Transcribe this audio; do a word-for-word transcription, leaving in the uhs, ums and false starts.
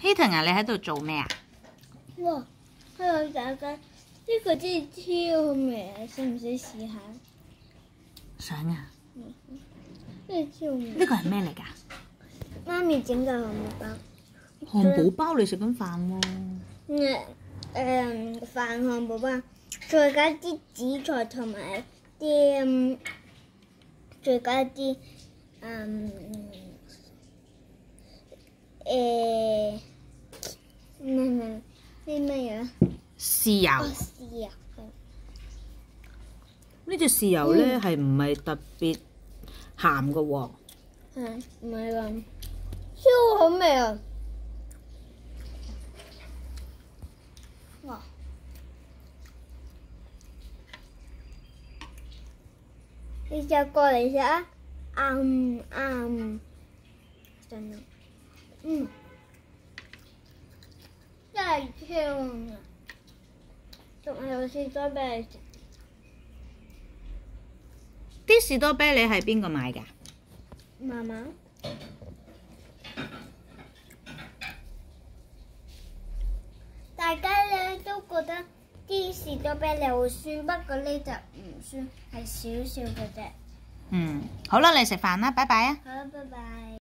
Platon啊，你喺度做咩啊？ 哇！喺度打緊呢個真係超好味啊！使唔使試下？ 想啊！ 嗯，真係超好味。 呢個係咩嚟㗎？ 媽咪整嘅漢堡包。 漢堡包你食緊飯喎？ 誒誒飯漢堡包，再加啲紫菜同埋啲，再加啲嗯誒咩咩啲咩嘢？ 豉油。 哦，豉油。 呢隻豉油咧係唔係特別鹹嘅喎？ 係唔係咁？超好味啊！哇！你就過嚟食啊！啱啱真啊！嗯，真係超好味。仲有士多啤梨食。 啲士多啤梨係邊個買㗎？ 媽媽。大家咧都覺得啲士多啤梨好酸，不過呢就唔酸，係少少嘅啫。 嗯，好啦，你食飯啦，拜拜啊！ 好啦，拜拜。